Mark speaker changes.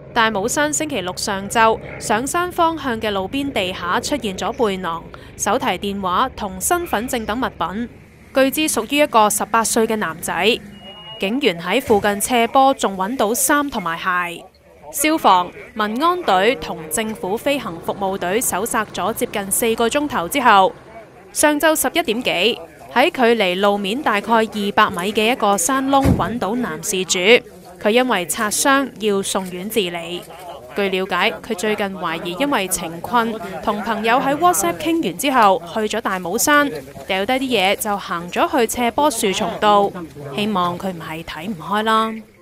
Speaker 1: 大帽山星期六上晝上山方向嘅路邊地下出現咗背囊、手提電話同身份證等物品，據知屬於一個18歲嘅男仔。警員喺附近斜坡仲揾到衫同埋鞋。消防、民安隊同政府飛行服務隊搜索咗接近4個鐘頭之後，上晝11點幾喺距離路面大概200米嘅一個山窿揾到男事主。佢因為擦傷要送院治理。據了解，佢最近懷疑因為情困，同朋友喺 WhatsApp 傾完之後，去咗大帽山，掉低啲嘢就行咗去斜坡樹叢度。希望佢唔係睇唔開啦。